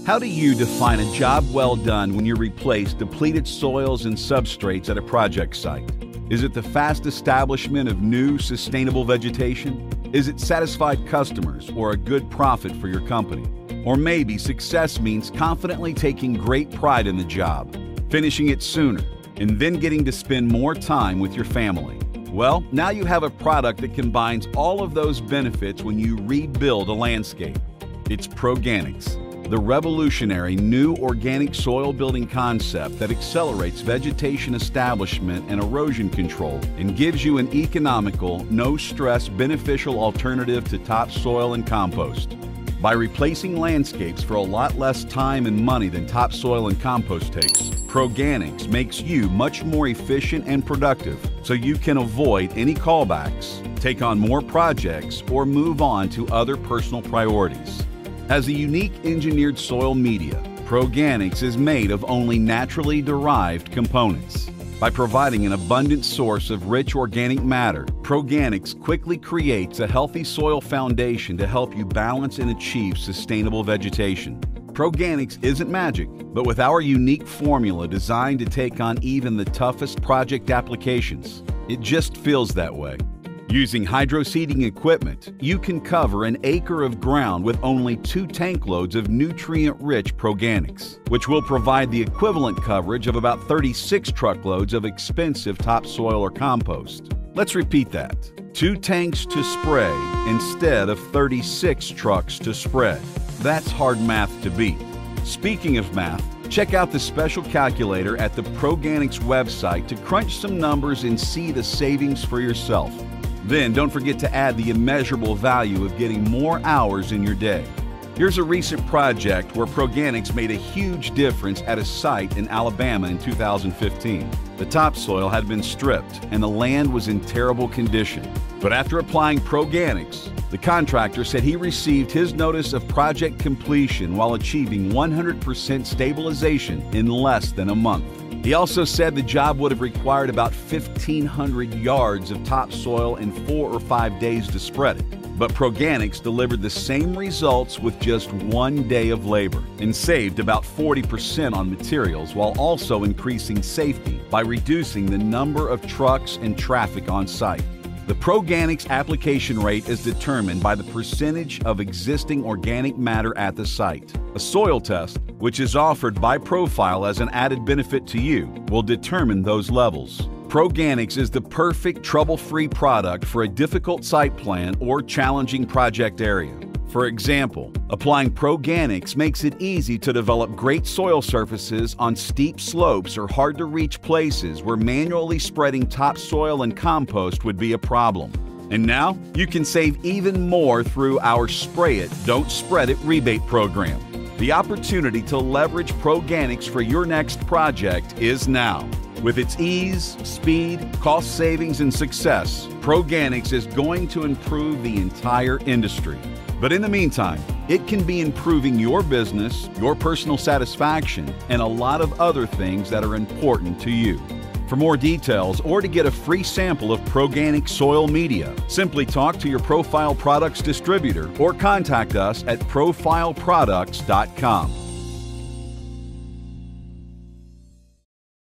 How do you define a job well done when you replace depleted soils and substrates at a project site? Is it the fast establishment of new, sustainable vegetation? Is it satisfied customers or a good profit for your company? Or maybe success means confidently taking great pride in the job, finishing it sooner, and then getting to spend more time with your family. Well, now you have a product that combines all of those benefits when you rebuild a landscape. It's ProGanics, the revolutionary new organic soil building concept that accelerates vegetation establishment and erosion control and gives you an economical, no-stress, beneficial alternative to topsoil and compost. By replacing landscapes for a lot less time and money than topsoil and compost takes, ProGanics makes you much more efficient and productive so you can avoid any callbacks, take on more projects, or move on to other personal priorities. As a unique engineered soil media, ProGanics is made of only naturally derived components. By providing an abundant source of rich organic matter, ProGanics quickly creates a healthy soil foundation to help you balance and achieve sustainable vegetation. ProGanics isn't magic, but with our unique formula designed to take on even the toughest project applications, it just feels that way. Using hydro-seeding equipment, you can cover an acre of ground with only 2 tank loads of nutrient-rich ProGanics, which will provide the equivalent coverage of about 36 truckloads of expensive topsoil or compost. Let's repeat that. 2 tanks to spray instead of 36 trucks to spread. That's hard math to beat. Speaking of math, check out the special calculator at the ProGanics website to crunch some numbers and see the savings for yourself. Then don't forget to add the immeasurable value of getting more hours in your day. Here's a recent project where ProGanics made a huge difference at a site in Alabama in 2015. The topsoil had been stripped and the land was in terrible condition. But after applying ProGanics, the contractor said he received his notice of project completion while achieving 100% stabilization in less than a month. He also said the job would have required about 1,500 yards of topsoil and 4 or 5 days to spread it. But ProGanics delivered the same results with just 1 day of labor and saved about 40% on materials while also increasing safety by reducing the number of trucks and traffic on site. The ProGanics application rate is determined by the percentage of existing organic matter at the site. A soil test, which is offered by Profile as an added benefit to you, will determine those levels. ProGanics is the perfect trouble-free product for a difficult site plan or challenging project area. For example, applying ProGanics makes it easy to develop great soil surfaces on steep slopes or hard-to-reach places where manually spreading topsoil and compost would be a problem. And now, you can save even more through our Spray It, Don't Spread It rebate program. The opportunity to leverage ProGanics for your next project is now. With its ease, speed, cost savings, and success, ProGanics is going to improve the entire industry. But in the meantime, it can be improving your business, your personal satisfaction, and a lot of other things that are important to you. For more details or to get a free sample of ProGanics Soil Media, simply talk to your Profile Products distributor or contact us at profileproducts.com.